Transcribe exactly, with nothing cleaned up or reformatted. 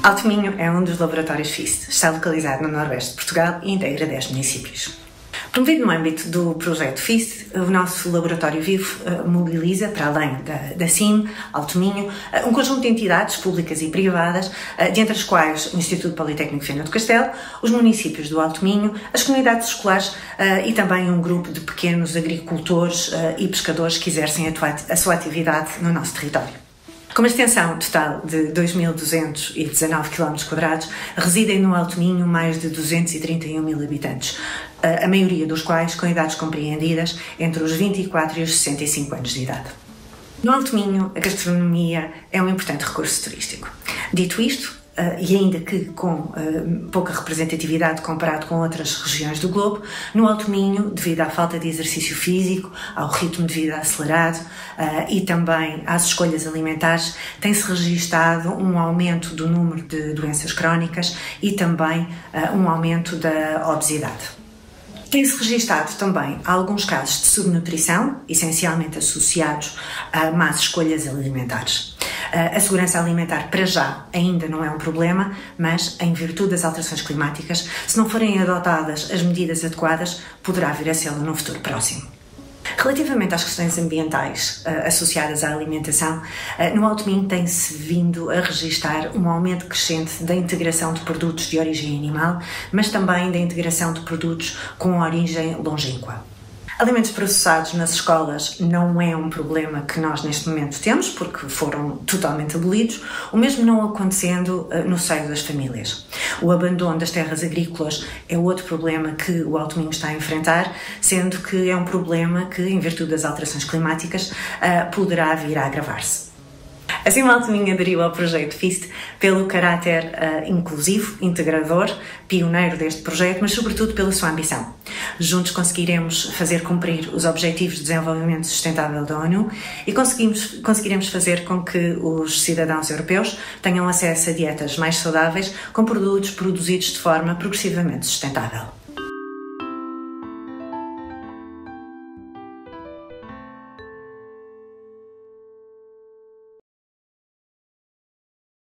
Alto Minho é um dos laboratórios FIST. Está localizado no Noroeste de Portugal e integra dez municípios. Promovido no âmbito do projeto FIST, o nosso laboratório vivo uh, mobiliza, para além da, da C I M, Alto Minho, uh, um conjunto de entidades públicas e privadas, uh, dentre as quais o Instituto Politécnico Viana do Castelo, os municípios do Alto Minho, as comunidades escolares uh, e também um grupo de pequenos agricultores uh, e pescadores que exercem a, a sua atividade no nosso território. Com uma extensão total de dois mil duzentos e dezanove quilómetros quadrados, residem no Alto Minho mais de duzentos e trinta e um mil habitantes, a maioria dos quais com idades compreendidas entre os vinte e quatro e os sessenta e cinco anos de idade. No Alto Minho, a gastronomia é um importante recurso turístico. Dito isto, Uh, e ainda que com uh, pouca representatividade comparado com outras regiões do globo, no Alto Minho, devido à falta de exercício físico, ao ritmo de vida acelerado uh, e também às escolhas alimentares, tem-se registado um aumento do número de doenças crónicas e também uh, um aumento da obesidade. Tem-se registado também alguns casos de subnutrição, essencialmente associados a más escolhas alimentares. A segurança alimentar, para já, ainda não é um problema, mas, em virtude das alterações climáticas, se não forem adotadas as medidas adequadas, poderá vir a ser no futuro próximo. Relativamente às questões ambientais uh, associadas à alimentação, uh, no Alto Minho tem-se vindo a registar um aumento crescente da integração de produtos de origem animal, mas também da integração de produtos com origem longínqua. Alimentos processados nas escolas não é um problema que nós neste momento temos, porque foram totalmente abolidos, o mesmo não acontecendo uh, no seio das famílias. O abandono das terras agrícolas é outro problema que o Alto Minho está a enfrentar, sendo que é um problema que, em virtude das alterações climáticas, uh, poderá vir a agravar-se. Assim, o Alto Minho aderiu ao projeto FIST pelo caráter uh, inclusivo, integrador, pioneiro deste projeto, mas sobretudo pela sua ambição. Juntos conseguiremos fazer cumprir os Objetivos de Desenvolvimento Sustentável da ONU e conseguimos, conseguiremos fazer com que os cidadãos europeus tenham acesso a dietas mais saudáveis com produtos produzidos de forma progressivamente sustentável.